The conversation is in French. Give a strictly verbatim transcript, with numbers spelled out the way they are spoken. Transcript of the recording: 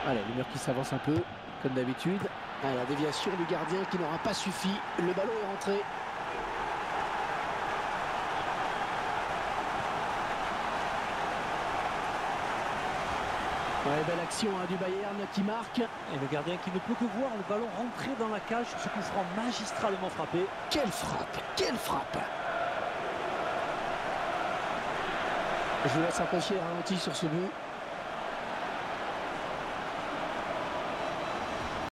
Allez, le mur qui s'avance un peu, comme d'habitude. Ah, la déviation du gardien qui n'aura pas suffi. Le ballon est rentré. Ouais, belle action hein, du Bayern qui marque. Et le gardien qui ne peut que voir le ballon rentrer dans la cage. Ce coup franc magistralement frappé. Quelle frappe, quelle frappe. Je vous laisse apprécier le ralenti sur ce but.